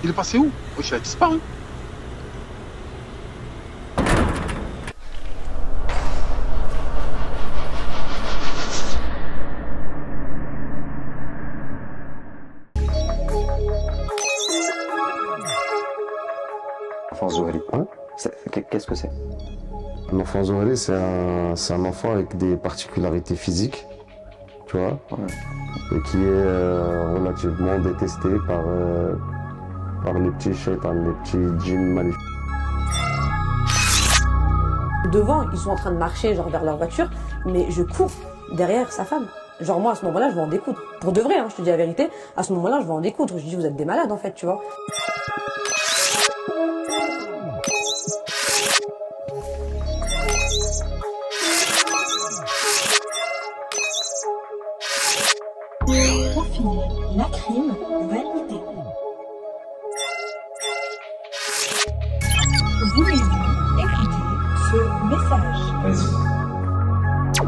Il est passé où? Wesh, il a disparu. Enfant Zoé. Hein? Qu'est-ce que c'est? Un enfant Zoé, c'est un enfant avec des particularités physiques, tu vois, et qui est relativement détesté par les petits shaitans, les petits djinns maléfiques. Devant, ils sont en train de marcher genre vers leur voiture, mais je cours derrière sa femme. Genre moi, à ce moment-là, je vais en découdre. Pour de vrai, hein, je te dis la vérité, à ce moment-là, je vais en découdre. Je dis, vous êtes des malades en fait, tu vois. Pour finir, la crime validée. Voulez-vous écouter ce message? Vas-y.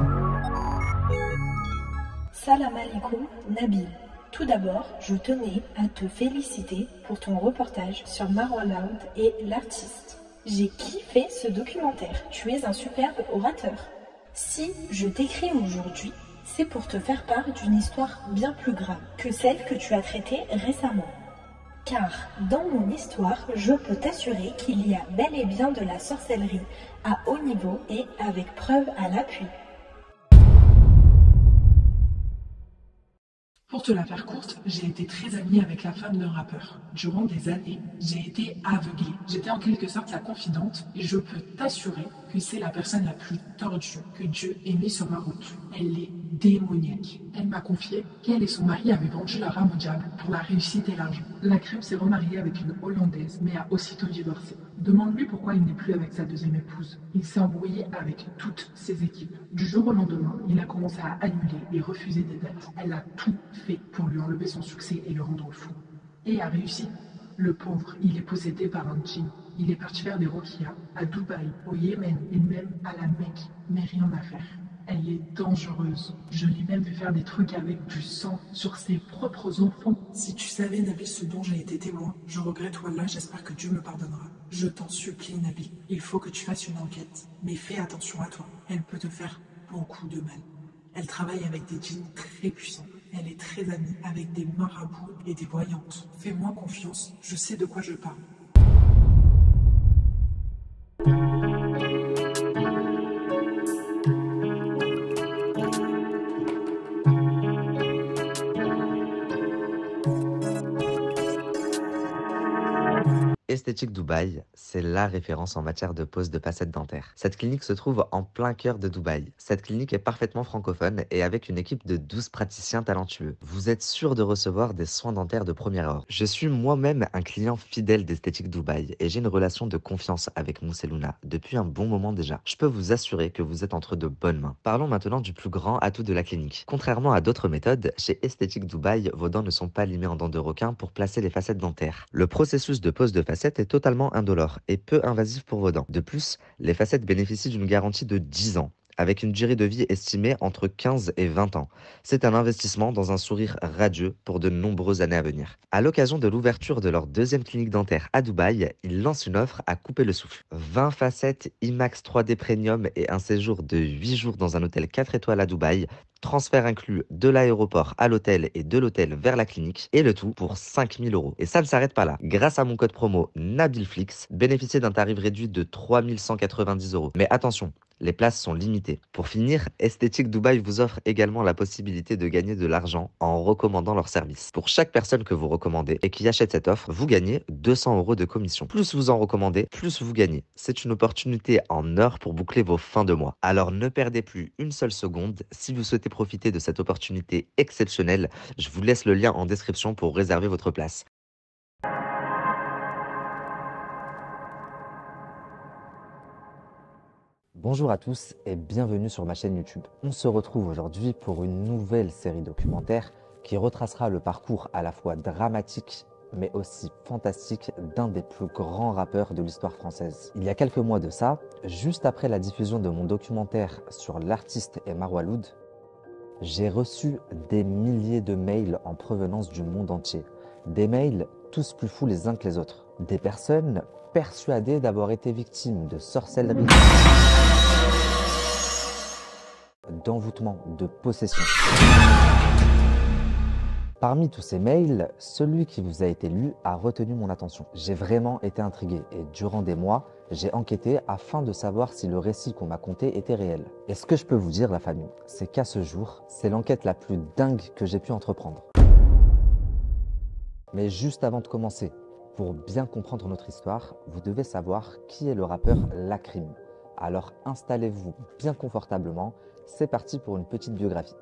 Salam alaikum, Nabil. Tout d'abord, je tenais à te féliciter pour ton reportage sur Marwa Loud et l'artiste. J'ai kiffé ce documentaire. Tu es un superbe orateur. Si je t'écris aujourd'hui, c'est pour te faire part d'une histoire bien plus grave que celle que tu as traitée récemment. Car dans mon histoire, je peux t'assurer qu'il y a bel et bien de la sorcellerie à haut niveau et avec preuve à l'appui. Pour te la faire courte, j'ai été très amie avec la femme d'un rappeur. Durant des années, j'ai été aveuglée. J'étais en quelque sorte sa confidente et je peux t'assurer que c'est la personne la plus tordue que Dieu ait mis sur ma route. Elle est démoniaque. Elle m'a confié qu'elle et son mari avaient vendu leur âme au diable pour la réussite et l'argent. La crème s'est remariée avec une Hollandaise mais a aussitôt divorcé. Demande-lui pourquoi il n'est plus avec sa deuxième épouse. Il s'est embrouillé avec toutes ses équipes. Du jour au lendemain, il a commencé à annuler et refuser des dates. Elle a tout fait pour lui enlever son succès et le rendre fou. Et a réussi. Le pauvre, il est possédé par un djinn. Il est parti faire des roquillas à Dubaï, au Yémen et même à la Mecque. Mais rien à faire. Elle est dangereuse. Je l'ai même fait faire des trucs avec du sang sur ses propres enfants. Si tu savais, Nabil, ce dont j'ai été témoin, je regrette, Wallah, j'espère que Dieu me pardonnera. Je t'en supplie, Nabil, il faut que tu fasses une enquête. Mais fais attention à toi, elle peut te faire beaucoup de mal. Elle travaille avec des djinns très puissants. Elle est très amie avec des marabouts et des voyantes. Fais-moi confiance, je sais de quoi je parle. Esthétique Dubaï, c'est la référence en matière de pose de facettes dentaires. Cette clinique se trouve en plein cœur de Dubaï. Cette clinique est parfaitement francophone et avec une équipe de 12 praticiens talentueux. Vous êtes sûr de recevoir des soins dentaires de première heure. Je suis moi-même un client fidèle d'Esthétique Dubaï et j'ai une relation de confiance avec Mousselouna depuis un bon moment déjà. Je peux vous assurer que vous êtes entre de bonnes mains. Parlons maintenant du plus grand atout de la clinique. Contrairement à d'autres méthodes, chez Esthétique Dubaï, vos dents ne sont pas limées en dents de requin pour placer les facettes dentaires. Le processus de pose de facettes est totalement indolore et peu invasif pour vos dents. De plus, les facettes bénéficient d'une garantie de 10 ans, avec une durée de vie estimée entre 15 et 20 ans. C'est un investissement dans un sourire radieux pour de nombreuses années à venir. À l'occasion de l'ouverture de leur deuxième clinique dentaire à Dubaï, ils lancent une offre à couper le souffle. 20 facettes IMAX 3D Premium et un séjour de 8 jours dans un hôtel 4 étoiles à Dubaï, transfert inclus de l'aéroport à l'hôtel et de l'hôtel vers la clinique, et le tout pour 5 000 €. Et ça ne s'arrête pas là. Grâce à mon code promo NABILFLIX, bénéficiez d'un tarif réduit de 3 190 €. Mais attention, les places sont limitées. Pour finir, Esthétique Dubaï vous offre également la possibilité de gagner de l'argent en recommandant leur service. Pour chaque personne que vous recommandez et qui achète cette offre, vous gagnez 200 € de commission. Plus vous en recommandez, plus vous gagnez. C'est une opportunité en or pour boucler vos fins de mois. Alors ne perdez plus une seule seconde. Si vous souhaitez profiter de cette opportunité exceptionnelle, je vous laisse le lien en description pour réserver votre place. Bonjour à tous et bienvenue sur ma chaîne YouTube. On se retrouve aujourd'hui pour une nouvelle série documentaire qui retracera le parcours à la fois dramatique mais aussi fantastique d'un des plus grands rappeurs de l'histoire française. Il y a quelques mois de ça, juste après la diffusion de mon documentaire sur l'artiste et Marwa Loud, j'ai reçu des milliers de mails en provenance du monde entier. Des mails tous plus fous les uns que les autres. Des personnes persuadées d'avoir été victimes de sorcellerie, d'envoûtement, de possession. Parmi tous ces mails, celui qui vous a été lu a retenu mon attention. J'ai vraiment été intrigué et durant des mois, j'ai enquêté afin de savoir si le récit qu'on m'a conté était réel. Et ce que je peux vous dire, la famille, c'est qu'à ce jour, c'est l'enquête la plus dingue que j'ai pu entreprendre. Mais juste avant de commencer, pour bien comprendre notre histoire, vous devez savoir qui est le rappeur Lakrim. Alors installez-vous bien confortablement, c'est parti pour une petite biographie.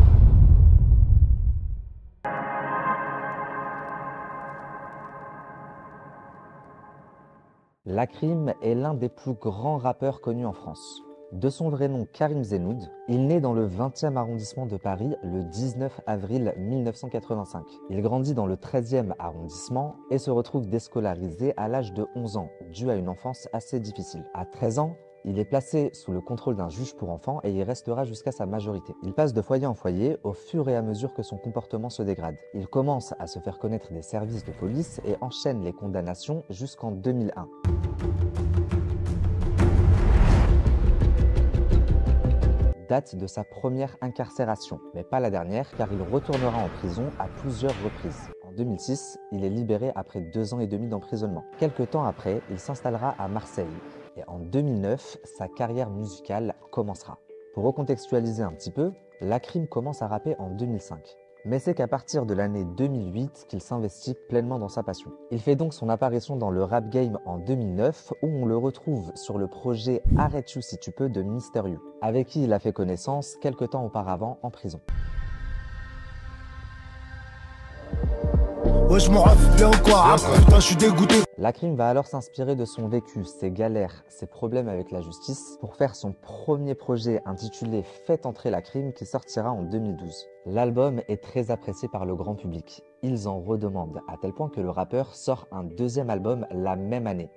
Lakrim est l'un des plus grands rappeurs connus en France. De son vrai nom Karim Zenoud, il naît dans le 20e arrondissement de Paris le 19 avril 1985. Il grandit dans le 13e arrondissement et se retrouve déscolarisé à l'âge de 11 ans, dû à une enfance assez difficile. À 13 ans, il est placé sous le contrôle d'un juge pour enfants et y restera jusqu'à sa majorité. Il passe de foyer en foyer au fur et à mesure que son comportement se dégrade. Il commence à se faire connaître des services de police et enchaîne les condamnations jusqu'en 2001. Date de sa première incarcération, mais pas la dernière car il retournera en prison à plusieurs reprises. En 2006, il est libéré après 2 ans et demi d'emprisonnement. Quelque temps après, il s'installera à Marseille et en 2009, sa carrière musicale commencera. Pour recontextualiser un petit peu, Lakrim commence à rapper en 2005. Mais c'est qu'à partir de l'année 2008 qu'il s'investit pleinement dans sa passion. Il fait donc son apparition dans le rap game en 2009 où on le retrouve sur le projet Arrête-you si tu peux de Mister You, avec qui il a fait connaissance quelques temps auparavant en prison. Ouais, je m'en rafle bien ou quoi, putain, je suis dégoûté. Lakrim va alors s'inspirer de son vécu, ses galères, ses problèmes avec la justice pour faire son premier projet intitulé Faites entrer Lakrim qui sortira en 2012. L'album est très apprécié par le grand public. Ils en redemandent à tel point que le rappeur sort un 2e album la même année.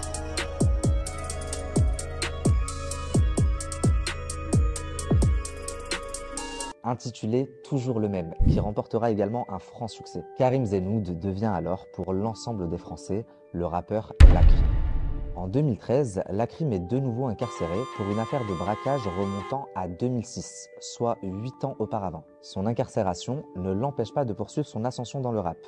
Intitulé Toujours le même, qui remportera également un franc succès. Karim Zenoud devient alors, pour l'ensemble des Français, le rappeur Lakrim. En 2013, Lakrim est de nouveau incarcéré pour une affaire de braquage remontant à 2006, soit 8 ans auparavant. Son incarcération ne l'empêche pas de poursuivre son ascension dans le rap.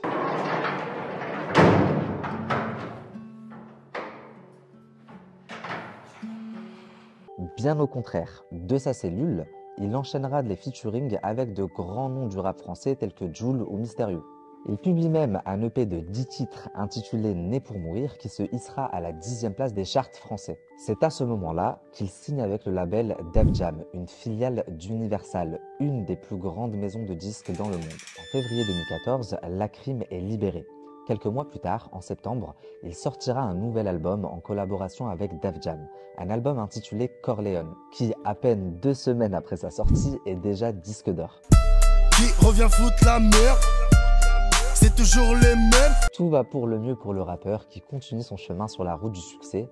Bien au contraire, de sa cellule, il enchaînera les featuring avec de grands noms du rap français tels que Jul ou Mister You. Il publie même un EP de 10 titres intitulé Né pour mourir qui se hissera à la 10e place des charts français. C'est à ce moment-là qu'il signe avec le label Def Jam, une filiale d'Universal, une des plus grandes maisons de disques dans le monde. En février 2014, Lakrim est libéré. Quelques mois plus tard, en septembre, il sortira un nouvel album en collaboration avec Def Jam, un album intitulé Corleone, qui, à peine 2 semaines après sa sortie, est déjà disque d'or. Qui revient foutre la merde, c'est toujours les mêmes. Tout va pour le mieux pour le rappeur qui continue son chemin sur la route du succès,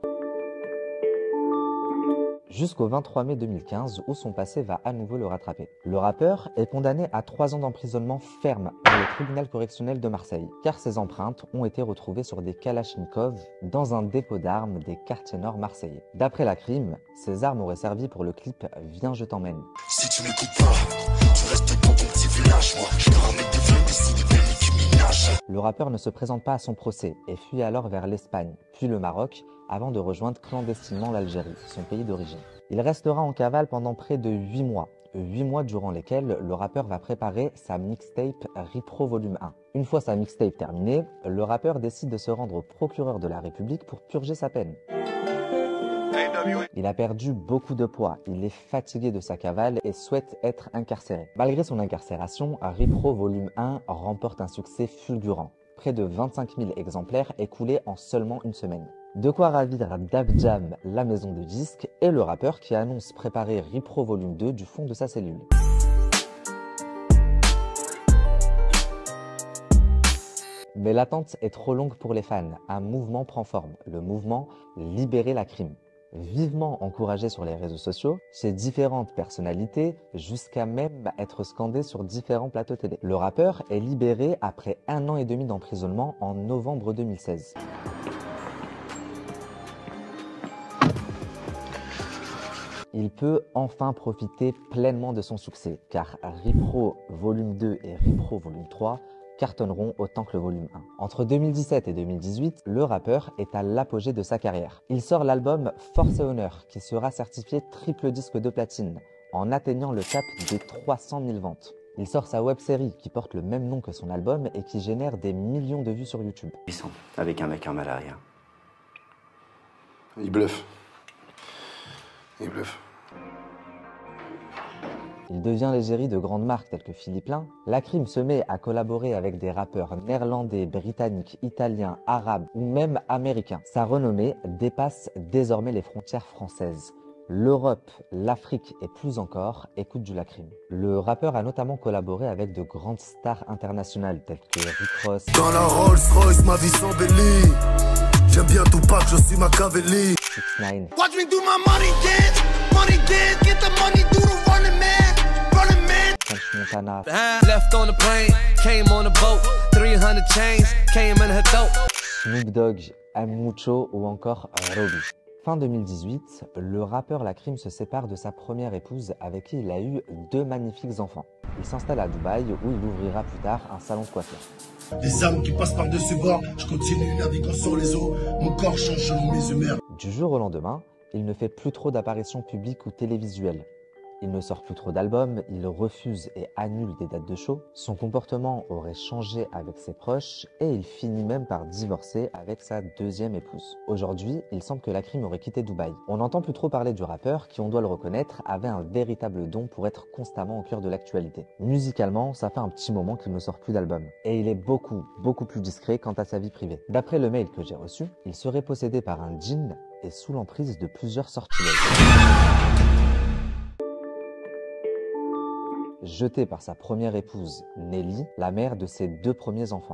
jusqu'au 23 mai 2015 où son passé va à nouveau le rattraper. Le rappeur est condamné à 3 ans d'emprisonnement ferme par le tribunal correctionnel de Marseille, car ses empreintes ont été retrouvées sur des kalachnikovs dans un dépôt d'armes des quartiers nord marseillais. D'après Lakrim, ces armes auraient servi pour le clip Viens je t'emmène. Si tu m'écoutes pas, tu restes dans ton petit village, moi je te ramène des vieux d'ici, des Nicki Minaj. Le rappeur ne se présente pas à son procès et fuit alors vers l'Espagne, puis le Maroc, avant de rejoindre clandestinement l'Algérie, son pays d'origine. Il restera en cavale pendant près de 8 mois. 8 mois durant lesquels le rappeur va préparer sa mixtape Ripro Volume 1. Une fois sa mixtape terminée, le rappeur décide de se rendre au procureur de la République pour purger sa peine. Il a perdu beaucoup de poids, il est fatigué de sa cavale et souhaite être incarcéré. Malgré son incarcération, Ripro Volume 1 remporte un succès fulgurant. Près de 25 000 exemplaires écoulés en seulement une semaine. De quoi ravir Def Jam, la maison de disques, et le rappeur qui annonce préparer Ripro Volume 2 du fond de sa cellule. Mais l'attente est trop longue pour les fans. Un mouvement prend forme, le mouvement Libérer Lakrim. Vivement encouragé sur les réseaux sociaux, chez différentes personnalités, jusqu'à même être scandé sur différents plateaux télé. Le rappeur est libéré après 1 an et demi d'emprisonnement en novembre 2016. Il peut enfin profiter pleinement de son succès, car Ripro Volume 2 et Ripro Volume 3 cartonneront autant que le volume 1. Entre 2017 et 2018, le rappeur est à l'apogée de sa carrière. Il sort l'album Force et Honneur, qui sera certifié triple disque de platine, en atteignant le cap des 300 000 ventes. Il sort sa web-série, qui porte le même nom que son album et qui génère des millions de vues sur YouTube. Avec un mec en malaria. Il bluffe. Il bluffe. Il devient l'égérie de grandes marques telles que Philippe Plein. La Crime se met à collaborer avec des rappeurs néerlandais, britanniques, italiens, arabes ou même américains. Sa renommée dépasse désormais les frontières françaises. L'Europe, l'Afrique et plus encore écoutent du La Crime. Le rappeur a notamment collaboré avec de grandes stars internationales telles que Rick Ross. Dans la Rolls-Royce, ma vie s'embellit. J'aime bien Tupac, je suis Machiavelli. 6ix9ine. Watch me do my money dance, get the money, do the running man. French Montana, Left on the plane, came on the boat, 300 chains, came in her dope. Snoop Dogg, M. Mucho ou encore Robbie. Fin 2018, le rappeur La Crime se sépare de sa première épouse avec qui il a eu 2 magnifiques enfants. Il s'installe à Dubaï où il ouvrira plus tard un salon de coiffure. Des âmes qui passent par-dessus bord, je continue naviguant sur les eaux, mon corps change selon mes humeurs. Du jour au lendemain, il ne fait plus trop d'apparitions publiques ou télévisuelles. Il ne sort plus trop d'albums, il refuse et annule des dates de show. Son comportement aurait changé avec ses proches et il finit même par divorcer avec sa 2e épouse. Aujourd'hui, il semble que La Crime aurait quitté Dubaï. On n'entend plus trop parler du rappeur qui, on doit le reconnaître, avait un véritable don pour être constamment au cœur de l'actualité. Musicalement, ça fait un petit moment qu'il ne sort plus d'albums. Et il est beaucoup plus discret quant à sa vie privée. D'après le mail que j'ai reçu, il serait possédé par un djinn et sous l'emprise de plusieurs sortilèges. Jeté par sa première épouse, Nelly, la mère de ses 2 premiers enfants.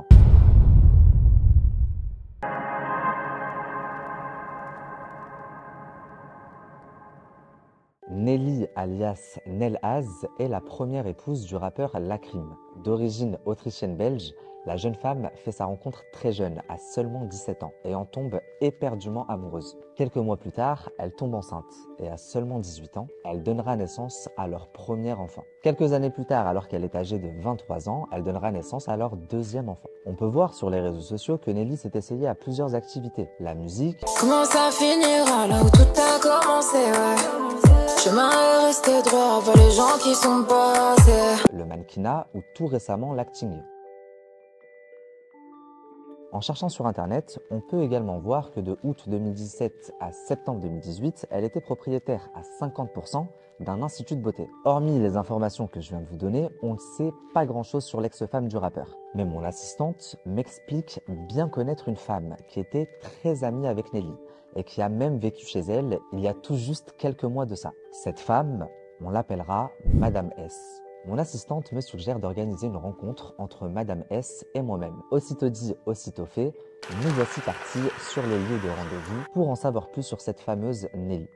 Nelly alias Nel Az est la première épouse du rappeur La Crime. D'origine autrichienne-belge, la jeune femme fait sa rencontre très jeune, à seulement 17 ans, et en tombe éperdument amoureuse. Quelques mois plus tard, elle tombe enceinte, et à seulement 18 ans, elle donnera naissance à leur premier enfant. Quelques années plus tard, alors qu'elle est âgée de 23 ans, elle donnera naissance à leur 2e enfant. On peut voir sur les réseaux sociaux que Nelly s'est essayée à plusieurs activités. La musique... Comment ça finira là où tout a commencé, ouais. Chemin est resté droit, pas les gens qui sont passés. Le mannequinat ou tout récemment l'acting. En cherchant sur internet, on peut également voir que de août 2017 à septembre 2018, elle était propriétaire à 50% d'un institut de beauté. Hormis les informations que je viens de vous donner, on ne sait pas grand chose sur l'ex-femme du rappeur. Mais mon assistante m'explique bien connaître une femme qui était très amie avec Nelly et qui a même vécu chez elle il y a tout juste quelques mois de ça. Cette femme, on l'appellera Madame S. Mon assistante me suggère d'organiser une rencontre entre Madame S et moi-même. Aussitôt dit, aussitôt fait, nous voici partis sur le lieu de rendez-vous pour en savoir plus sur cette fameuse Nelly.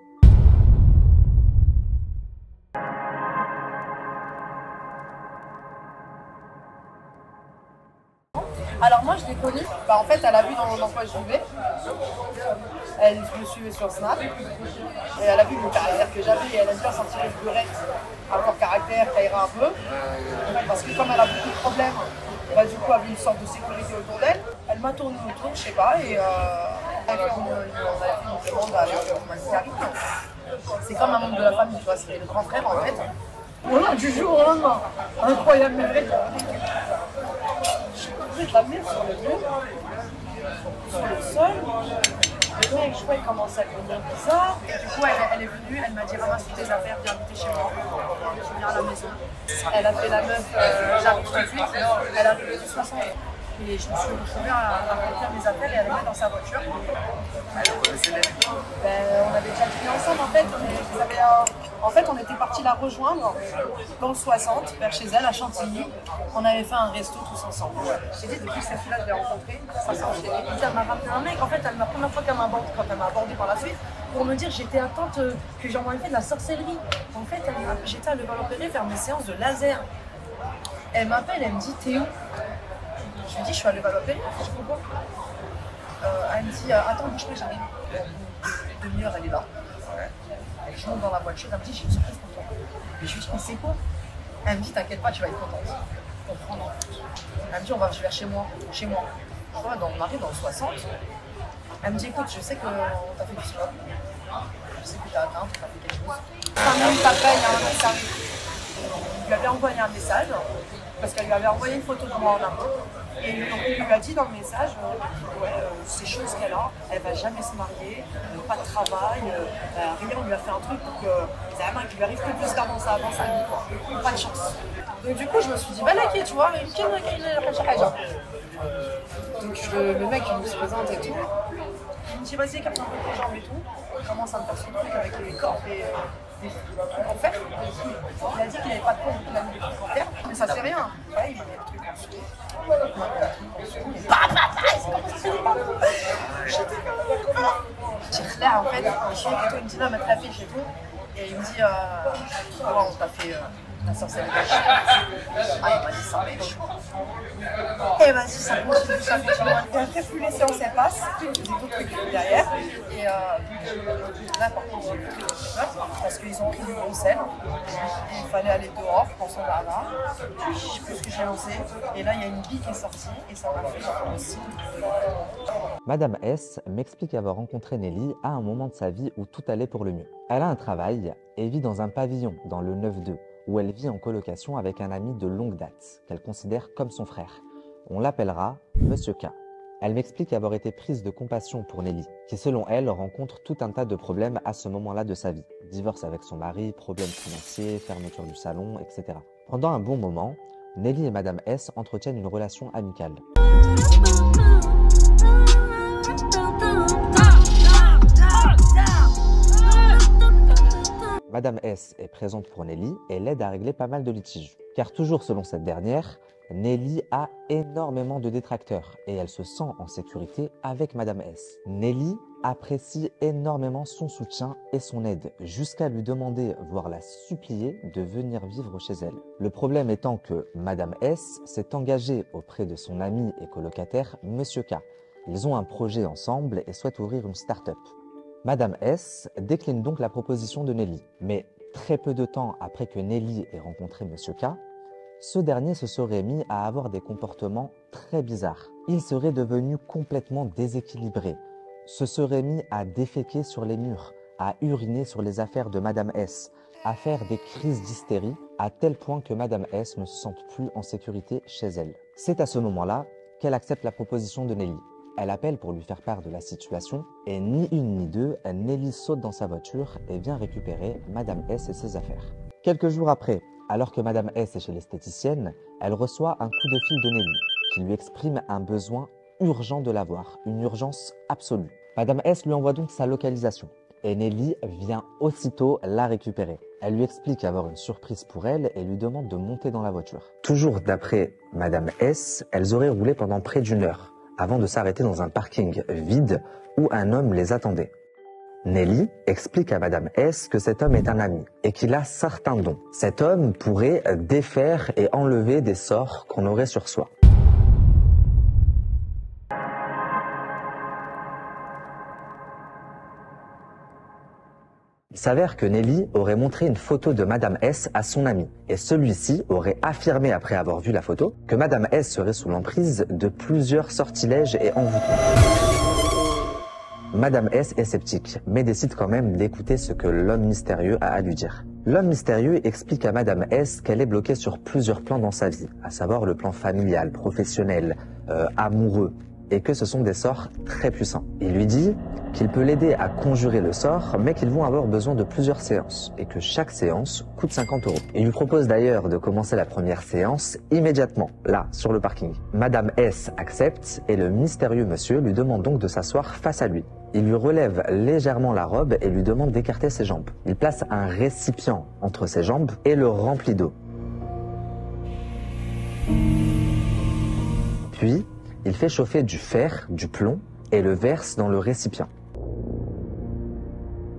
Alors moi je l'ai connue, en fait elle a vu dans quoi je vivais, elle me suivait sur Snap, et elle a vu le caractère que j'avais et elle aime bien sortir les fleurettes à leur caractère, qui ira un peu, parce que comme elle a beaucoup de problèmes, du coup elle avait une sorte de sécurité autour d'elle, elle m'a tourné autour, je sais pas, et on a fait une demande à l'humanitaire. C'est comme un membre de la famille, tu vois, c'était le grand frère en fait. Voilà, du jour au lendemain, incroyable mais vrai. Je vais l'amener sur le mur, sur le sol. Le mec, je vois, il commence à devenir bizarre. Et du coup, elle est venue, elle m'a dit ramasse toutes tes affaires, viens habiter chez moi. Je viens à la maison. Elle a fait la meuf, j'arrive tout de suite, elle a fait 60. Et je me suis retrouvée à remplir mes affaires et à les mettre dans sa voiture. On avait déjà dîné ensemble en fait. En fait, on était partis la rejoindre dans le 60, vers chez elle, à Chantilly. On avait fait un resto tous ensemble. J'ai dit, depuis cette fille-là, je l'ai rencontrée, ça s'est enchaîné. Elle m'a ramené un mec, en fait, la première fois qu'elle m'a abordé, quand elle m'a abordé par la suite, pour me dire j'étais attente que j'en avais fait de la sorcellerie. En fait, j'étais à Levallois-Perret faire mes séances de laser. Elle m'appelle, elle me dit t'es où? Je lui dis je suis à Levallois-Perret, je sais pas pourquoi. Elle me dit attends, bouge pas, j'arrive. Une demi-heure, elle est là. Je monte dans la voiture, elle me dit j'ai une surprise pour toi. Et je lui dis mais c'est quoi? Elle me dit t'inquiète pas, tu vas être contente. Comprendre. Elle me dit je vais chez moi. On arrive dans le 60. Elle me dit écoute, je sais qu'on t'a fait du sport. Je sais que t'as atteint, t'as fait quelque chose. 5 minutes après, il y a un mec qui arrive. Il lui avait envoyé un message, parce qu'elle lui avait envoyé une photo de moi en amont. Et il lui a dit dans le message, ces choses qu'elle a, elle va jamais se marier, pas de travail, rien, on lui a fait un truc pour que c'est un mec qui lui arrive que plus tard dans sa vie, quoi. Pas de chance. Donc du coup, je me suis dit, bah là, qui, tu vois, donc le mec, il se présente et tout. Il me dit, vas-y, capte un peu tes jambes et tout. Il commence à me faire son truc avec les corps et des trucs en fer. Il a dit qu'il n'avait pas de pompe, il a mis des trucs en fer, mais ça fait rien. Ouais, il m'a mis des trucs en dessous. J'ai clair en fait, je suis avec toi, il me dit là, mettre la fiche et tout. Et il me dit, ouais, on t'a fait la sorcellerie. Ah, il m'a dit ça, mais chaud. Et vas-y, ça continue. Et après, plus les séances elles passent, j'ai d'autres trucs derrière. Et là, par contre, j'ai plus de trucs parce qu'ils ont pris du gros sel. Et il fallait aller dehors, prendre son lava. Je sais plus ce que j'ai lancé. Et là, il y a une bille qui est sortie et ça m'a fait genre aussi. Madame S m'explique avoir rencontré Nelly à un moment de sa vie où tout allait pour le mieux. Elle a un travail et vit dans un pavillon dans le 9-2 où elle vit en colocation avec un ami de longue date qu'elle considère comme son frère. On l'appellera Monsieur K. Elle m'explique avoir été prise de compassion pour Nelly, qui selon elle rencontre tout un tas de problèmes à ce moment-là de sa vie. Divorce avec son mari, problèmes financiers, fermeture du salon, etc. Pendant un bon moment, Nelly et Madame S entretiennent une relation amicale. Madame S est présente pour Nelly et l'aide à régler pas mal de litiges. Car toujours selon cette dernière, Nelly a énormément de détracteurs et elle se sent en sécurité avec Madame S. Nelly apprécie énormément son soutien et son aide, jusqu'à lui demander, voire la supplier, de venir vivre chez elle. Le problème étant que Madame S s'est engagée auprès de son ami et colocataire Monsieur K. Ils ont un projet ensemble et souhaitent ouvrir une start-up. Madame S décline donc la proposition de Nelly, mais très peu de temps après que Nelly ait rencontré Monsieur K, ce dernier se serait mis à avoir des comportements très bizarres. Il serait devenu complètement déséquilibré, se serait mis à déféquer sur les murs, à uriner sur les affaires de Madame S, à faire des crises d'hystérie, à tel point que Madame S ne se sente plus en sécurité chez elle. C'est à ce moment-là qu'elle accepte la proposition de Nelly. Elle appelle pour lui faire part de la situation et ni une ni deux, Nelly saute dans sa voiture et vient récupérer Madame S et ses affaires. Quelques jours après, alors que Madame S est chez l'esthéticienne, elle reçoit un coup de fil de Nelly qui lui exprime un besoin urgent de la voir, une urgence absolue. Madame S lui envoie donc sa localisation et Nelly vient aussitôt la récupérer. Elle lui explique avoir une surprise pour elle et lui demande de monter dans la voiture. Toujours d'après Madame S, elles auraient roulé pendant près d'1 heure avant de s'arrêter dans un parking vide où un homme les attendait. Nelly explique à Madame S que cet homme est un ami et qu'il a certains dons. Cet homme pourrait défaire et enlever des sorts qu'on aurait sur soi. Il s'avère que Nelly aurait montré une photo de Madame S à son ami et celui-ci aurait affirmé après avoir vu la photo que Madame S serait sous l'emprise de plusieurs sortilèges et envoûtements. Madame S est sceptique, mais décide quand même d'écouter ce que l'homme mystérieux a à lui dire. L'homme mystérieux explique à Madame S qu'elle est bloquée sur plusieurs plans dans sa vie, à savoir le plan familial, professionnel, amoureux, et que ce sont des sorts très puissants. Il lui dit qu'il peut l'aider à conjurer le sort, mais qu'ils vont avoir besoin de plusieurs séances, et que chaque séance coûte 50 €. Il lui propose d'ailleurs de commencer la première séance immédiatement, là, sur le parking. Madame S accepte, et le mystérieux monsieur lui demande donc de s'asseoir face à lui. Il lui relève légèrement la robe et lui demande d'écarter ses jambes. Il place un récipient entre ses jambes et le remplit d'eau. Puis, il fait chauffer du fer, du plomb, et le verse dans le récipient.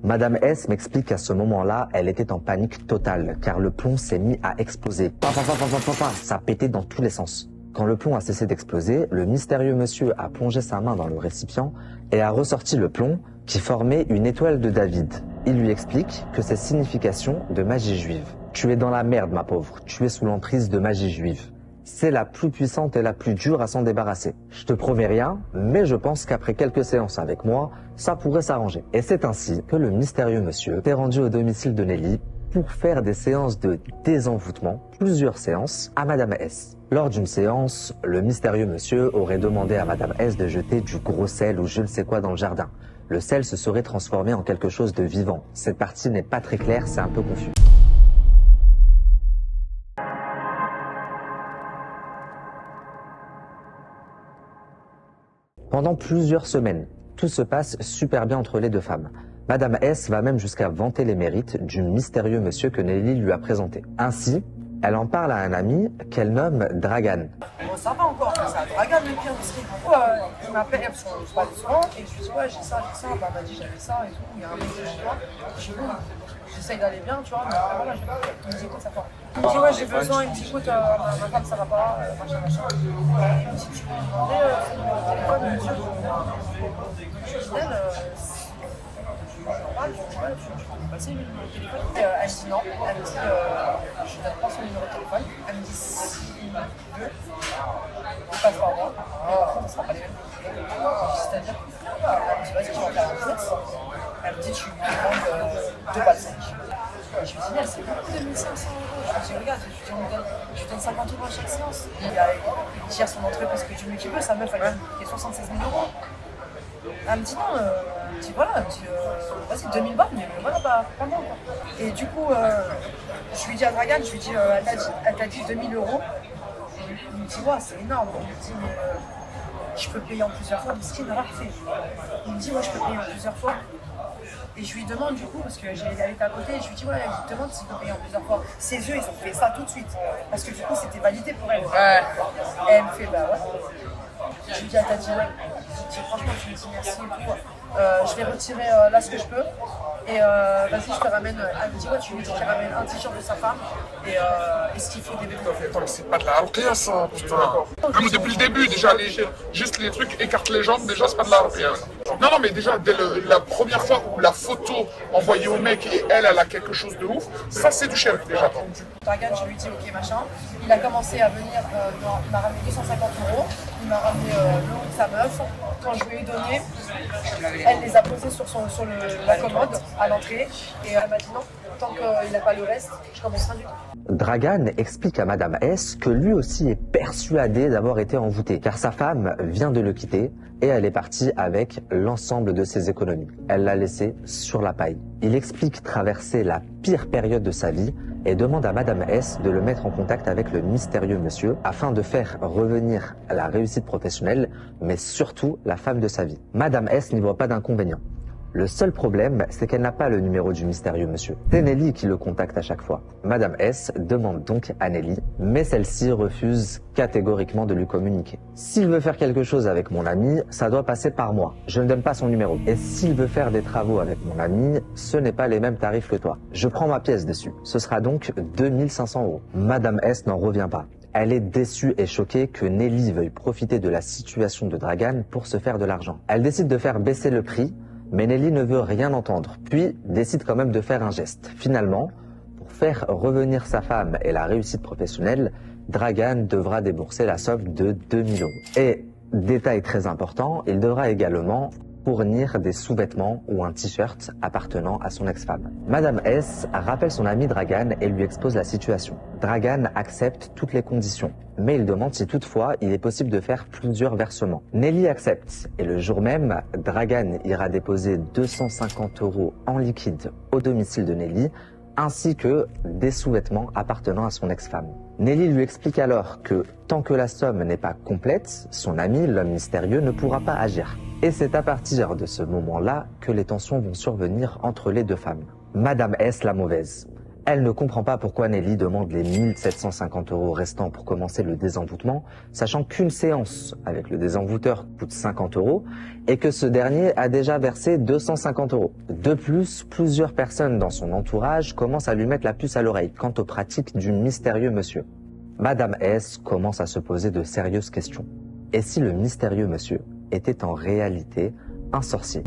Madame S m'explique qu'à ce moment-là, elle était en panique totale, car le plomb s'est mis à exploser. Ça a pété dans tous les sens. Quand le plomb a cessé d'exploser, le mystérieux monsieur a plongé sa main dans le récipient et a ressorti le plomb qui formait une étoile de David. Il lui explique que c'est signification de magie juive. Tu es dans la merde, ma pauvre. Tu es sous l'emprise de magie juive. C'est la plus puissante et la plus dure à s'en débarrasser. Je te promets rien, mais je pense qu'après quelques séances avec moi, ça pourrait s'arranger. Et c'est ainsi que le mystérieux monsieur s'est rendu au domicile de Nelly pour faire des séances de désenvoûtement, plusieurs séances, à Madame S. Lors d'une séance, le mystérieux monsieur aurait demandé à Madame S de jeter du gros sel ou je ne sais quoi dans le jardin. Le sel se serait transformé en quelque chose de vivant. Cette partie n'est pas très claire, c'est un peu confus. Pendant plusieurs semaines, tout se passe super bien entre les deux femmes. Madame S va même jusqu'à vanter les mérites du mystérieux monsieur que Nelly lui a présenté. Ainsi, elle en parle à un ami qu'elle nomme Dragan. Bon, ça va encore, c'est à Dragan le pire parce qu'il il m'appelle, parce qu'on se parle souvent, et je lui dis ouais j'ai ça, bah elle m'a dit j'avais ça et tout, il y a un mec chez toi, je dis bon, j'essaye d'aller bien, tu vois, mais après voilà, il me dit écoute ça va. Il me dit ouais j'ai besoin, il me dit écoute ma femme ça va pas, machin. Il me dit tu peux me demander son numéro de téléphone, monsieur. Je dis elle, normal, tu peux me passer le numéro de téléphone. Elle me dit non, elle me dit je ne donne pas son numéro de téléphone. Elle me dit s'il veut, il passe par moi, mais par contre, ce ne sera pas les mêmes. C'est-à-dire, elle me dit vas-y, tu vas faire un business. Elle me dit tu lui demandes 2 balles 5. Je lui dis c'est beaucoup 2500 €. Je lui dis regarde, je lui donne 50 € à chaque séance. Il gère son entreprise que tu veux qu'il veut, sa meuf elle a 76 000 €. Elle me dit non, elle me dit voilà, elle me dit vas-y 2000 balles, mais voilà, pas moi quoi. Et du coup, je lui dis à Dragan, je lui dis elle t'a dit 2000 €. Il me dit ouais, c'est énorme. Il me dit mais je peux payer en plusieurs fois, mais ce qu'il n'a pas fait. Il me dit ouais, je peux payer en plusieurs fois. Et je lui demande du coup, parce que elle était à côté, et je lui dis ouais, il demande s'il peut payer en plusieurs fois. Ses yeux, ils ont fait ça tout de suite. Parce que du coup, c'était validé pour elle. Et elle me fait bah ouais. Je lui dis, elle t'a dit ouais. Je dis, franchement, je lui dis merci et tout. Je vais retirer là ce que je peux. Et vas-y, je te ramène. Elle me dit, ouais, tu lui dis qu'il ramène un t-shirt de sa femme et ce qu'il faut des bébés. Attends, mais c'est pas de la RPA ça, putain. Non, mais depuis le début, déjà, juste les trucs écartent les jambes, déjà, c'est pas de la RPA. Non, mais déjà, dès la première fois où la photo envoyée au mec et elle a quelque chose de ouf, ça c'est du chef déjà. Dragan, je lui dis ok machin. Il a commencé à venir, il m'a ramené 250 €. Il m'a ramené le haut de sa meuf. Quand je lui ai donné, elle les a posés sur la commode à l'entrée et elle m'a dit non, tant qu'il n'a pas le reste, je commence rien du tout. Dragan explique à Madame S que lui aussi est persuadé d'avoir été envoûté, car sa femme vient de le quitter et elle est partie avec l'ensemble de ses économies. Elle l'a laissé sur la paille. Il explique traverser la pire période de sa vie et demande à Madame S de le mettre en contact avec le mystérieux monsieur afin de faire revenir la réussite professionnelle, mais surtout la femme de sa vie. Madame S n'y voit pas d'inconvénient. Le seul problème, c'est qu'elle n'a pas le numéro du mystérieux monsieur. C'est Nelly qui le contacte à chaque fois. Madame S demande donc à Nelly, mais celle-ci refuse catégoriquement de lui communiquer. S'il veut faire quelque chose avec mon ami, ça doit passer par moi. Je ne donne pas son numéro. Et s'il veut faire des travaux avec mon ami, ce n'est pas les mêmes tarifs que toi. Je prends ma pièce dessus. Ce sera donc 2500 €. Madame S n'en revient pas. Elle est déçue et choquée que Nelly veuille profiter de la situation de Dragan pour se faire de l'argent. Elle décide de faire baisser le prix, mais Nelly ne veut rien entendre, puis décide quand même de faire un geste. Finalement, pour faire revenir sa femme et la réussite professionnelle, Dragan devra débourser la somme de 2000 €. Et, détail très important, il devra également fournir des sous-vêtements ou un t-shirt appartenant à son ex-femme. Madame S rappelle son ami Dragan et lui expose la situation. Dragan accepte toutes les conditions, mais il demande si toutefois il est possible de faire plusieurs versements. Nelly accepte et le jour même, Dragan ira déposer 250 € en liquide au domicile de Nelly, ainsi que des sous-vêtements appartenant à son ex-femme. Nelly lui explique alors que tant que la somme n'est pas complète, son ami, l'homme mystérieux, ne pourra pas agir. Et c'est à partir de ce moment-là que les tensions vont survenir entre les deux femmes. Madame S, la mauvaise. Elle ne comprend pas pourquoi Nelly demande les 1750 € restants pour commencer le désenvoûtement, sachant qu'une séance avec le désenvoûteur coûte 50 € et que ce dernier a déjà versé 250 €. De plus, plusieurs personnes dans son entourage commencent à lui mettre la puce à l'oreille quant aux pratiques du mystérieux monsieur. Madame S commence à se poser de sérieuses questions. Et si le mystérieux monsieur était en réalité un sorcier?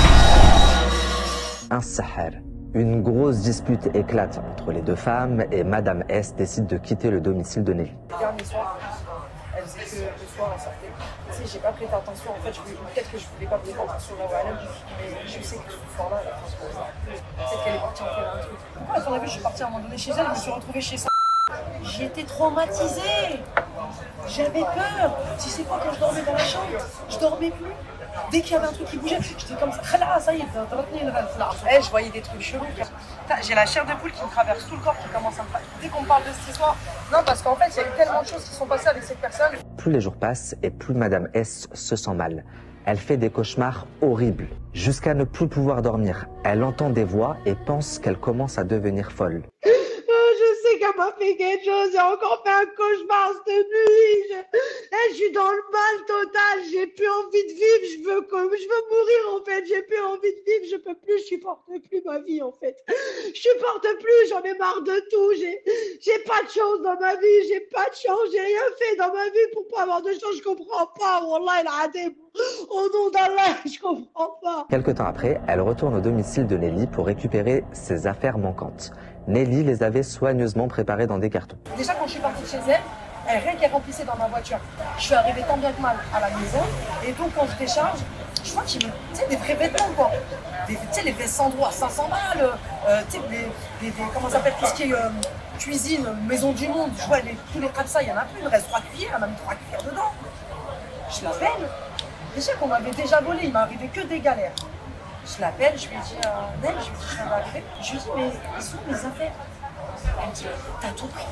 Un sahar. Une grosse dispute éclate entre les deux femmes et Madame S décide de quitter le domicile de Nelly. Le dernier soir, elle disait que le soir elle sortait. Tu sais, j'ai pas prêté attention. En fait, peut-être que je voulais pas prêter attention là où elle est, mais je sais que ce soir-là, elle a fait comme ça. Peut-être qu'elle est partie en faire un truc. Pourquoi, à ton avis, je suis partie à un moment donné chez elle, je me suis retrouvée chez ça. J'étais traumatisée. J'avais peur. Tu sais quoi, quand je dormais dans la chambre, je dormais plus. Dès qu'il y avait un truc qui bougeait, j'étais comme ça. Ça y est, t'as retenu une rêve. Je voyais des trucs chelous. J'ai la chair de poule qui me traverse tout le corps, qui commence à me traverser. Dès qu'on me parle de cette histoire, non, parce qu'en fait, il y a eu tellement de choses qui sont passées avec cette personne. Plus les jours passent et plus Madame S se sent mal. Elle fait des cauchemars horribles, jusqu'à ne plus pouvoir dormir. Elle entend des voix et pense qu'elle commence à devenir folle. Je sais qu'elle m'a fait quelque chose, j'ai encore fait un cauchemar cette nuit. Je suis dans le mal total, j'ai plus envie de vivre, je veux mourir en fait, j'ai plus envie de vivre, je peux plus, je supporte plus ma vie en fait. Je supporte plus, j'en ai marre de tout, j'ai pas de chance dans ma vie, j'ai pas de chance, j'ai rien fait dans ma vie pour pas avoir de chance, je comprends pas, wallah il a raté. Au nom d'Allah, je comprends pas. Quelque temps après, elle retourne au domicile de Nelly pour récupérer ses affaires manquantes. Nelly les avait soigneusement préparées dans des cartons. Déjà, quand je suis partie de chez elle, rien qu'elle remplissait dans ma voiture. Je suis arrivée tant bien que mal à la maison, et donc quand je décharge, je vois qu'il me... Tu sais, des vrais vêtements, quoi. Tu sais, les vestes Sandro à 500 balles, tu sais, comment ça s'appelle, tout ce qui est cuisine, maison du monde. Je vois tous les ça, il y en a plus, il me reste 3 cuillères, elle m'a mis 3 cuillères dedans. Je l'appelle. Déjà qu'on m'avait déjà volé, il m'est arrivé que des galères. Je l'appelle, je lui dis, Nel, je lui dis, je viens d'arriver. Je lui dis, mais ils sont mes affaires. Elle me dit, t'as tout pris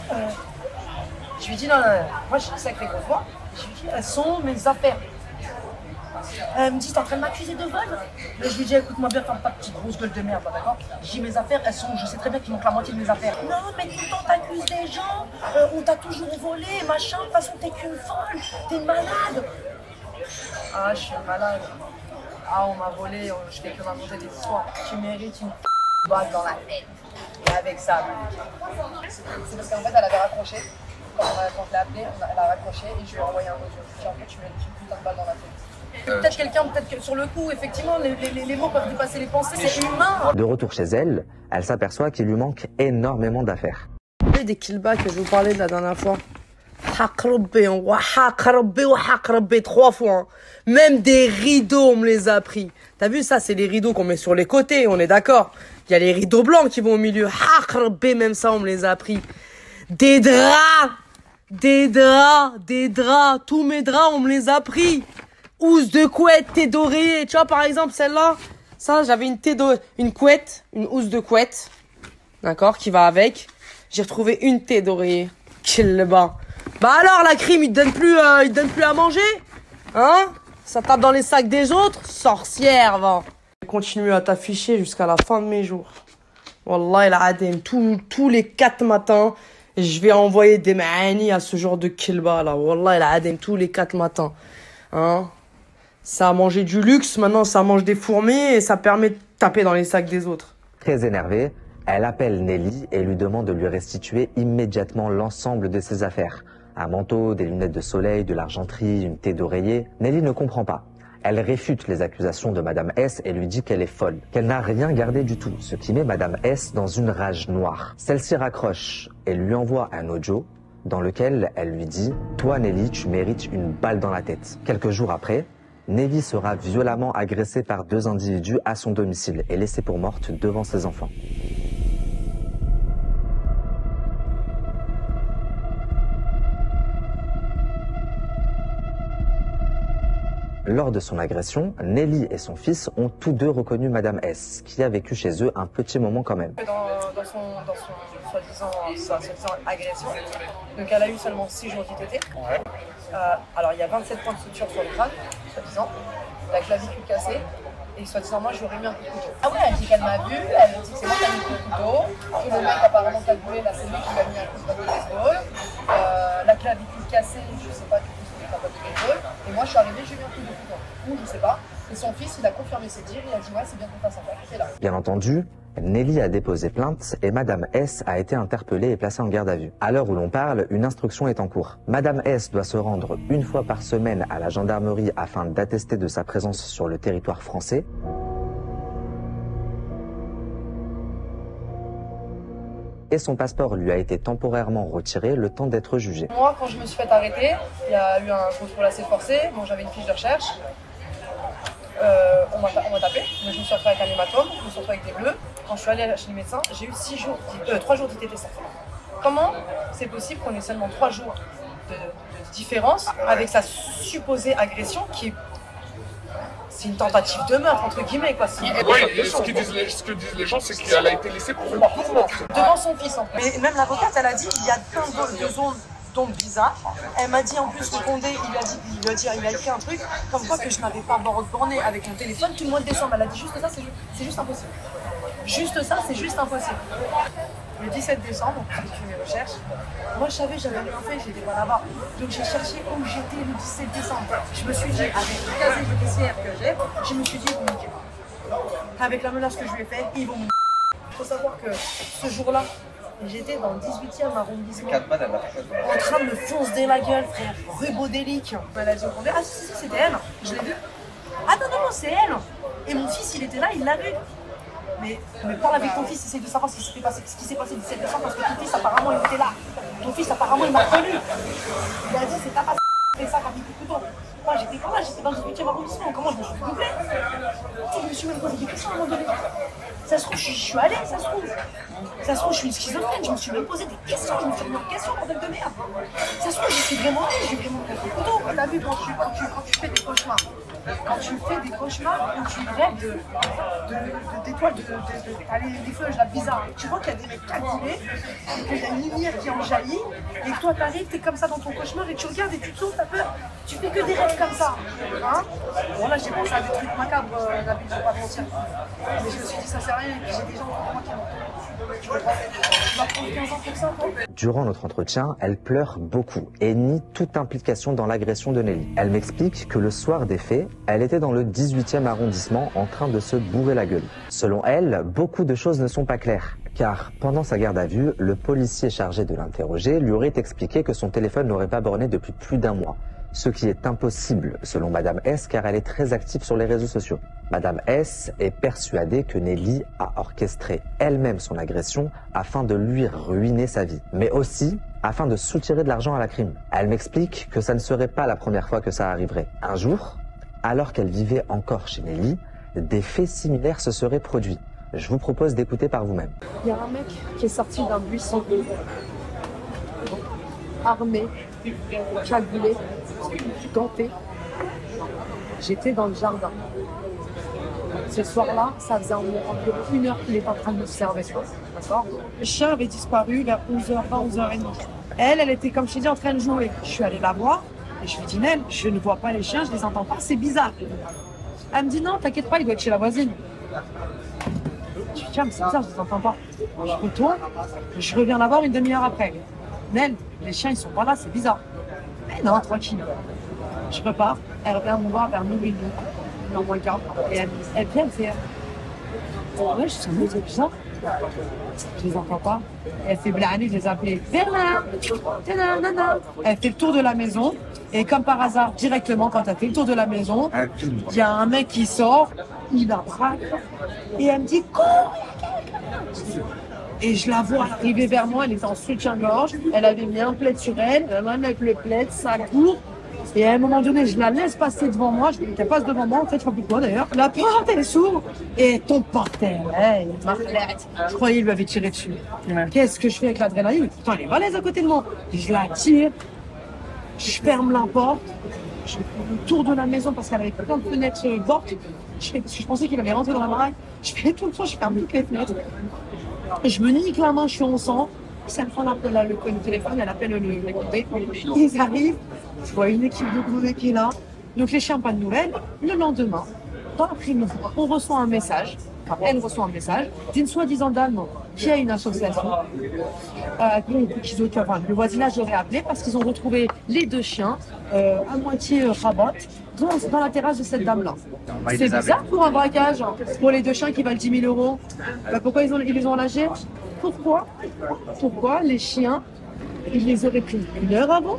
Je lui dis, non, moi j'ai une sacrée grosse voix. Je lui dis, elles sont mes affaires. Elle me dit, t'es en train de m'accuser de vol? Et je lui dis, écoute-moi bien, ferme ta petite grosse gueule de merde, d'accord? Je dis, mes affaires, elles sont, je sais très bien qu'il manque la moitié de mes affaires. Non, mais tout le temps t'accuses des gens, on t'a toujours volé, machin, de toute façon t'es qu'une folle, t'es malade. Ah, je suis malade. Ah, on m'a volé, je fais que m'inventer des histoires. Tu mérites une balle dans la tête. Et avec ça. C'est parce qu'en fait, elle avait raccroché. Quand je l'ai appelée, elle a raccroché et je lui ai envoyé un audio. Je lui ai dit, en fait, tu mérites une putain de balle dans la tête. Peut-être quelqu'un, peut-être que sur le coup, effectivement, les mots peuvent dépasser les pensées, c'est humain. De retour chez elle, elle s'aperçoit qu'il lui manque énormément d'affaires. Des killbacks que je vous parlais de la dernière fois. 3 fois. Hein. Même des rideaux, on me les a pris. T'as vu, ça, c'est les rideaux qu'on met sur les côtés, on est d'accord. Il y a les rideaux blancs qui vont au milieu. Même ça, on me les a pris. Des draps. Tous mes draps, on me les a pris. Housse de couette, thé d'oreiller. Tu vois, par exemple, celle-là. Ça, j'avais une couette, une housse de couette. D'accord, qui va avec. J'ai retrouvé une thé d'oreiller. Kill bas. Bah alors, la crime, il te donne plus à manger? Hein? Ça tape dans les sacs des autres? Sorcière, va. Je vais continuer à t'afficher jusqu'à la fin de mes jours. Wallah, il adem. Tous les 4 matins, je vais envoyer des ma'ani à ce genre de kilba, là. Wallah, il adem. Tous les 4 matins. Hein? Ça a mangé du luxe, maintenant ça mange des fourmis et ça permet de taper dans les sacs des autres. Très énervée, elle appelle Nelly et lui demande de lui restituer immédiatement l'ensemble de ses affaires. Un manteau, des lunettes de soleil, de l'argenterie, une thé d'oreiller. Nelly ne comprend pas. Elle réfute les accusations de Madame S et lui dit qu'elle est folle, qu'elle n'a rien gardé du tout, ce qui met Madame S dans une rage noire. Celle-ci raccroche et lui envoie un audio dans lequel elle lui dit « Toi Nelly, tu mérites une balle dans la tête ». Quelques jours après, Nelly sera violemment agressée par 2 individus à son domicile et laissée pour morte devant ses enfants. Lors de son agression, Nelly et son fils ont tous deux reconnu Madame S, qui a vécu chez eux un petit moment quand même. Dans son soi-disant agression, donc elle a eu seulement 6 jours d'ITT. Alors il y a 27 points de suture sur le crâne, soi-disant, la clavicule cassée, Et soi-disant, moi, j'aurais mis un coup de couteau. Ah ouais, elle dit qu'elle m'a vu, elle dit que c'est moi qui ai mis le coup de couteau, que le mec apparemment cagoulé, là, c'est lui qui lui a mis un coup de couteau d'épaule, la clavicule cassée, je sais pas du tout ce que c'est pas de l'épaule, et moi, je suis arrivée, j'ai mis un coup de couteau. Ou je sais pas. Et son fils, il a confirmé ses dires, il a dit ouais, c'est bien qu'on fasse affaire, c'est là. Bien entendu, Nelly a déposé plainte et Madame S a été interpellée et placée en garde à vue. À l'heure où l'on parle, une instruction est en cours. Madame S doit se rendre une fois par semaine à la gendarmerie afin d'attester de sa présence sur le territoire français. Et son passeport lui a été temporairement retiré le temps d'être jugé. Moi, quand je me suis fait arrêter, il y a eu un contrôle assez forcé. Bon, j'avais une fiche de recherche. On m'a tapé, mais je me suis retrouvée avec un hématome, je me suis retrouvée avec des bleus. Quand je suis allée chez le médecin, j'ai eu 3 jours d'ITT. Comment c'est possible qu'on ait seulement 3 jours de différence avec sa supposée agression qui est... C'est une tentative de meurtre, entre guillemets, quoi. Oui, ce que disent les gens, c'est qu'elle a été laissée pour une tourmente. Devant son fils, en plus. Mais même l'avocate, elle a dit qu'il y a plein de zones d'ombre bizarres. Elle m'a dit en plus que Condé, il a écrit un truc comme quoi que je n'avais pas borné avec mon téléphone tout le mois de décembre. Elle a dit juste ça, c'est juste impossible. Juste ça, c'est juste impossible. Le 17 décembre, j'ai fait mes recherches. Moi, je savais, j'avais rien fait, j'étais pas là-bas. Donc, j'ai cherché où j'étais le 17 décembre. Je me suis dit, avec le casier judiciaire que j'ai, je me suis dit, ils vont me niquer. Avec la menace que je lui ai faite, ils vont me niquer. Il faut savoir que ce jour-là, j'étais dans le 18e arrondissement, en train de me foncer la gueule, frère, rubodélique. Elle a dit au Condé, ah si, c'était elle, je l'ai vue. Ah non, c'est elle. Et mon fils, il était là, il l'a vu. Mais parle avec ton fils, essaye de savoir ce qui s'est passé le 17 décembre, parce que ton fils, apparemment, il était là. Ton fils, apparemment, il m'a connu. Il a dit, c'est ta passe, c'est ça, t'as mis le couteau. Moi, j'étais pas là, j'étais dans le 18e arrondissement. Comment je me suis doublé? Je me suis même posé des questions à un moment donné. Ça se trouve, je suis allée, ça se trouve. Ça se trouve, je suis une schizophrène, je me suis même posé des questions, je me suis remis en question, bordel de merde. Ça se trouve, je suis vraiment allée, j'ai vraiment pris le couteau. T'as vu, quand tu fais des cauchemars, où tu rêves d'étoiles, des feuilles là bizarres, tu vois qu'il y a des mecs activés, et qu'il y a une lumière qui en jaillit, et que toi t'arrives, t'es comme ça dans ton cauchemar, et tu regardes et tu te sauves, t'as peur, tu fais que des rêves comme ça. Hein, bon là j'ai pensé à des trucs macabres, Nabil, je vais pas te mentir. Mais je me suis dit ça sert à rien, et puis j'ai des gens autour de moi qui m'ont. Tu vas prendre 15 ans pour ça, toi. Durant notre entretien, elle pleure beaucoup et nie toute implication dans l'agression de Nelly. Elle m'explique que le soir des faits, elle était dans le 18e arrondissement en train de se bourrer la gueule. Selon elle, beaucoup de choses ne sont pas claires. Car pendant sa garde à vue, le policier chargé de l'interroger lui aurait expliqué que son téléphone n'aurait pas borné depuis plus d'1 mois. Ce qui est impossible selon Madame S car elle est très active sur les réseaux sociaux. Madame S est persuadée que Nelly a orchestré elle-même son agression afin de lui ruiner sa vie, mais aussi afin de soutirer de l'argent à la crime. Elle m'explique que ça ne serait pas la première fois que ça arriverait. Un jour, alors qu'elle vivait encore chez Nelly, des faits similaires se seraient produits. Je vous propose d'écouter par vous-même. Il y a un mec qui est sorti d'un buisson, armé, cagoulé, ganté. J'étais dans le jardin. Ce soir-là, ça faisait environ 1 heure qu'il était en train de m'observer. D'accord ? Le chien avait disparu vers 11h20, 11h30. Elle était, comme je t'ai dit, en train de jouer. Je suis allée la voir et je lui ai dit, Nel, je ne vois pas les chiens, je les entends pas, c'est bizarre. Elle me dit, non, t'inquiète pas, il doit être chez la voisine. Je lui dis, tiens, mais c'est bizarre, je les entends pas. Je retourne, je reviens la voir 1 demi-heure après. Nel, les chiens, ils sont pas là, c'est bizarre. Mais non, tranquille. Je repars, elle revient me voir vers minuit, non moins le quart. Et elle vient, elle fait. Ouais, je suis c'est bizarre. Je les entends pas. Et elle fait blâner, je les appelle Berlin, nanana. Elle fait le tour de la maison. Et comme par hasard, directement, quand elle fait le tour de la maison, il y a un mec qui sort, il la braque. Et elle me dit, cours! Et je la vois arriver vers moi, elle était en soutien-gorge, elle avait mis un plaid sur elle, même avec le plaid, ça court. Et à un moment donné, je la laisse passer devant moi, je voulais qu'elle passe devant moi, en fait, je sais pas pourquoi d'ailleurs. La porte, elle s'ouvre et elle tombe par terre. Hey, je croyais qu'il lui avait tiré dessus. Qu'est-ce que je fais avec l'adrénaline? Putain, elle est balèze à côté de moi. Je la tire, je ferme la porte, je fais le tour de la maison parce qu'elle avait plein de fenêtres portes. Parce que je pensais qu'il allait rentrer dans la baraque. Je fais tout le temps, je ferme toutes les fenêtres. Je me nique la main, je suis en sang. Cette fois, elle appelle le téléphone, elle appelle le Condé. Ils arrivent, je vois une équipe de Condé qui est là. Donc les chiens, pas de nouvelles. Le lendemain, dans l'après-midi, on reçoit un message, enfin, elle reçoit un message d'une soi-disant dame qui a une association. Le voisinage aurait appelé parce qu'ils ont retrouvé les 2 chiens à moitié rabottes dans la terrasse de cette dame-là. C'est bizarre pour un braquage, pour les 2 chiens qui valent 10 000 €. Pourquoi ils les ont lâchés? Pourquoi les chiens, ils les auraient pris 1 heure avant?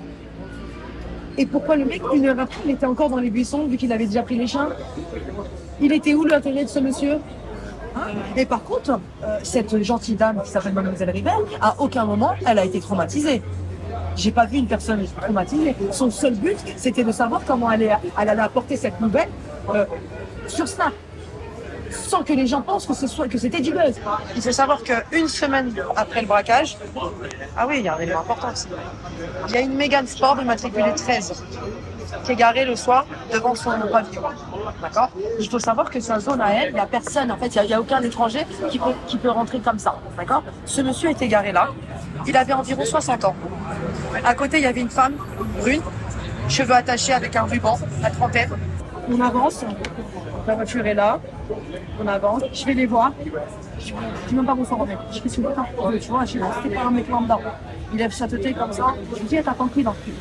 Et pourquoi le mec, 1 heure après, il était encore dans les buissons vu qu'il avait déjà pris les chiens? Il était où l'intérêt de ce monsieur? Et par contre, cette gentille dame qui s'appelle Mademoiselle Ribel, à aucun moment, elle a été traumatisée. J'ai pas vu une personne traumatisée. Son seul but, c'était de savoir comment elle allait apporter cette nouvelle sur Snap. Sans que les gens pensent que c'était du buzz. Il faut savoir qu'une semaine après le braquage, ah oui, il y a un élément important aussi. Il y a une Mégane Sport immatriculée 13 qui est garée le soir devant son pavillon. D'accord? Il faut savoir que sa zone à elle, il n'y a personne, en fait, il n'y a aucun étranger qui peut rentrer comme ça. D'accord? Ce monsieur était garé là. Il avait environ 60 ans. À côté, il y avait une femme brune, cheveux attachés avec un ruban, la trentaine. On avance. La voiture est là, on avance, je vais les voir, je dis même pas bonsoir au mec, je fais sur le temps, tu vois, c'était pas un mec lambda, il est chateauté comme ça, je lui dis, t'as compris dans le cul.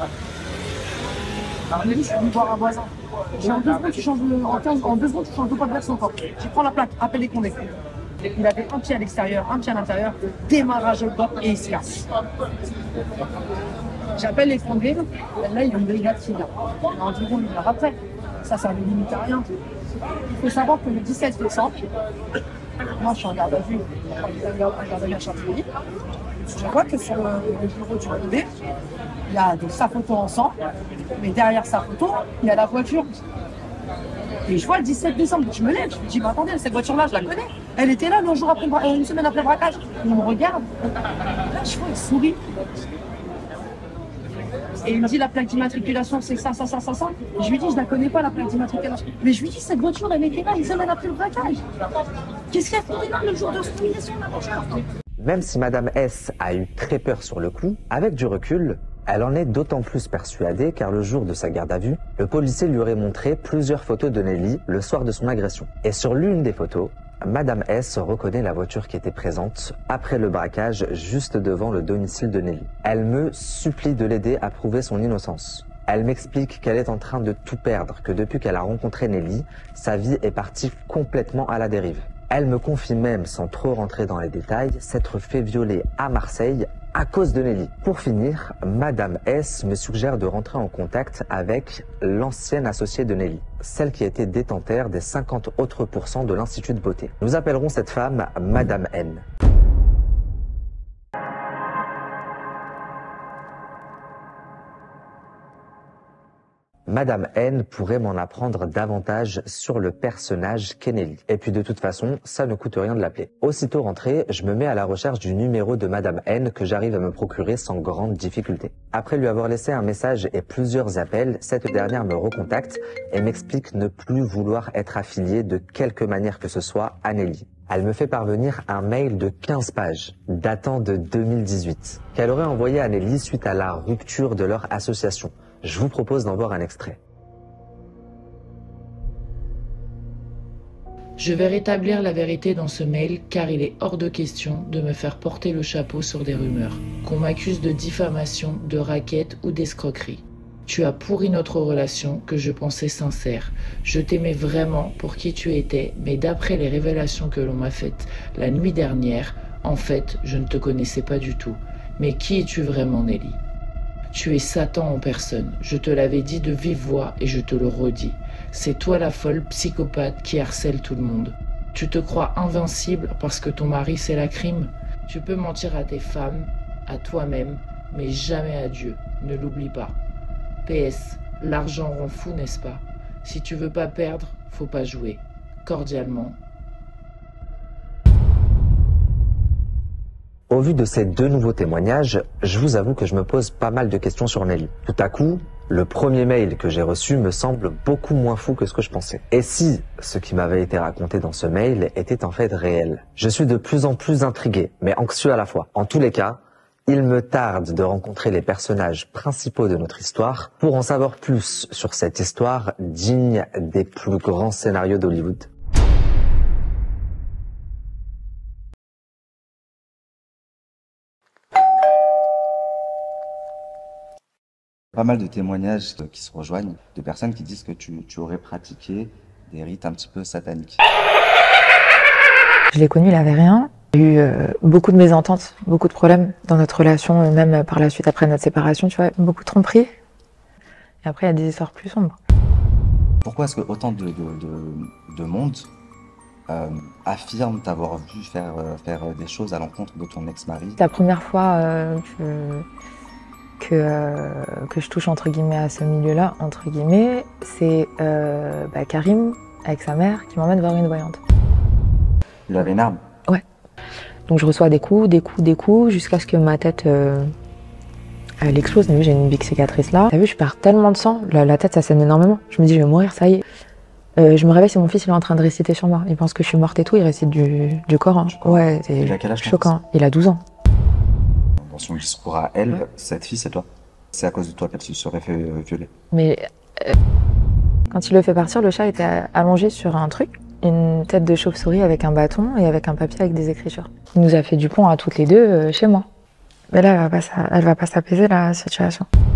Alors lui, je suis venu voir un voisin, j'ai en 2 secondes, tu changes de pas de version encore, tu prends la plaque, appelle les condés. Il avait un pied à l'extérieur, un pied à l'intérieur, démarrage au bord et il se casse. J'appelle les condés, là il y a une brigade qui vient, environ 1 heure après, ça ne limite à rien. Il faut savoir que le 17 décembre, moi je suis en garde à vue, à Chantilly. Je vois que sur le bureau du condé, il y a sa photo ensemble, mais derrière sa photo, il y a la voiture. Et je vois le 17 décembre, je me lève, je me dis, mais attendez, cette voiture-là, je la connais. Elle était là 1 semaine après le braquage. Et on me regarde. Là, je vois, il sourit. Et il me dit la plaque d'immatriculation c'est ça. Je lui dis je la connais pas la plaque d'immatriculation. Mais je lui dis cette voiture elle était là 1 semaine après le braquage. Qu'est-ce qu'elle fait là le jour de l'hospitalisation de la voiture? Même si Madame S a eu très peur sur le coup, avec du recul, elle en est d'autant plus persuadée car le jour de sa garde à vue, le policier lui aurait montré plusieurs photos de Nelly le soir de son agression. Et sur l'une des photos, Madame S reconnaît la voiture qui était présente après le braquage juste devant le domicile de Nelly. Elle me supplie de l'aider à prouver son innocence. Elle m'explique qu'elle est en train de tout perdre, que depuis qu'elle a rencontré Nelly, sa vie est partie complètement à la dérive. Elle me confie même, sans trop rentrer dans les détails, s'être fait violer à Marseille à cause de Nelly. Pour finir, Madame S me suggère de rentrer en contact avec l'ancienne associée de Nelly, celle qui était détentaire des 50 autres % de l'Institut de beauté. Nous appellerons cette femme Madame N. Madame N pourrait m'en apprendre davantage sur le personnage qu'est Nelly. Et puis de toute façon, ça ne coûte rien de l'appeler. Aussitôt rentré, je me mets à la recherche du numéro de Madame N que j'arrive à me procurer sans grande difficulté. Après lui avoir laissé un message et plusieurs appels, cette dernière me recontacte et m'explique ne plus vouloir être affiliée de quelque manière que ce soit à Nelly. Elle me fait parvenir un mail de 15 pages, datant de 2018, qu'elle aurait envoyé à Nelly suite à la rupture de leur association. Je vous propose d'en voir un extrait. Je vais rétablir la vérité dans ce mail car il est hors de question de me faire porter le chapeau sur des rumeurs, qu'on m'accuse de diffamation, de racket ou d'escroquerie. Tu as pourri notre relation que je pensais sincère. Je t'aimais vraiment pour qui tu étais, mais d'après les révélations que l'on m'a faites la nuit dernière, en fait, je ne te connaissais pas du tout. Mais qui es-tu vraiment, Nelly ? Tu es Satan en personne, je te l'avais dit de vive voix et je te le redis. C'est toi la folle psychopathe qui harcèle tout le monde. Tu te crois invincible parce que ton mari c'est la crime. Tu peux mentir à tes femmes, à toi-même, mais jamais à Dieu, ne l'oublie pas. PS, l'argent rend fou, n'est-ce pas? Si tu veux pas perdre, faut pas jouer. Cordialement. Au vu de ces deux nouveaux témoignages, je vous avoue que je me pose pas mal de questions sur Nelly. Tout à coup, le premier mail que j'ai reçu me semble beaucoup moins fou que ce que je pensais. Et si ce qui m'avait été raconté dans ce mail était en fait réel? Je suis de plus en plus intrigué, mais anxieux à la fois. En tous les cas, Il me tarde de rencontrer les personnages principaux de notre histoire pour en savoir plus sur cette histoire digne des plus grands scénarios d'Hollywood. Pas mal de témoignages qui se rejoignent, de personnes qui disent que tu aurais pratiqué des rites un petit peu sataniques. Je l'ai connu, il avait rien. Il y a eu beaucoup de mésententes, beaucoup de problèmes dans notre relation, même par la suite après notre séparation, tu vois, beaucoup de tromperies. Et après, il y a des histoires plus sombres. Pourquoi est-ce que autant de monde affirme t'avoir vu faire des choses à l'encontre de ton ex-mari? C'est la première fois que je touche entre guillemets à ce milieu-là, entre guillemets, c'est Karim, avec sa mère, qui m'emmène voir une voyante. Il avait une arme? Ouais. Donc je reçois des coups, jusqu'à ce que ma tête elle explose. T'as vu, j'ai une big cicatrice là. T'as vu, je perds tellement de sang, la tête ça saigne énormément. Je me dis, je vais mourir, ça y est. Je me réveille, c'est mon fils, il est en train de réciter sur moi. Il pense que je suis morte et tout, il récite du Coran. Ouais, c'est choquant. Il a 12 ans. Dans son discours à elle, cette fille, c'est toi. C'est à cause de toi qu'elle se serait fait violer. Mais quand il le fait partir, le chat était allongé sur un truc, une tête de chauve-souris avec un bâton et avec un papier avec des écritures. Il nous a fait du pont à toutes les deux chez moi. Mais là, elle va pas s'apaiser la situation.